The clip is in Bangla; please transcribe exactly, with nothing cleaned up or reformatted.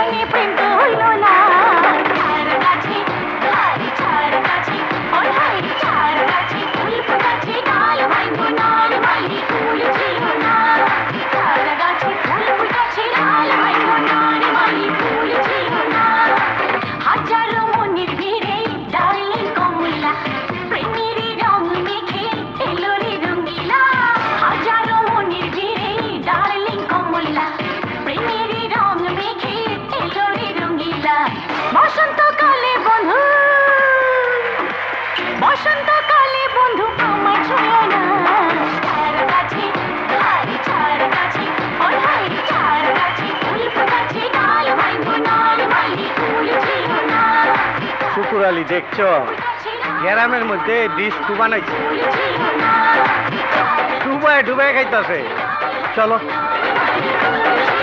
জীবনে প্রেম তো হইল না চার গাছে হারি চার গাছে ওই হারি চার গাছে ফুল ফুটেছে ডাল ভাঙবো নাল মালি ফুল ছিল না চার গাছে ফুল ফুটেছে ডাল ভাঙবো নাল মালি ফুল ছিল না হাজারো মনের ভিড়ে ডালে কমলা প্রেমের রং মেখে এলো রে রঙিলা হাজারো মনের ভিড়ে ডালে কমলা প্রেমের রং মেখে এলো রে রঙিলা বসন্তকালে বন্ধু বসন্তকালে বন্ধু আমার ছুঁয়ো না চার গাছে হারি চার গাছে ওই হারি চার গাছে ফুল ফুটেছে ডাল ভাঙবো নাল মালি ফুল ছিল না শুকুর আলী দেখছো গ্রামের মধ্যে বীজ ডুবানাইছে ডুবায় ডুবায় খাইতেছে চলো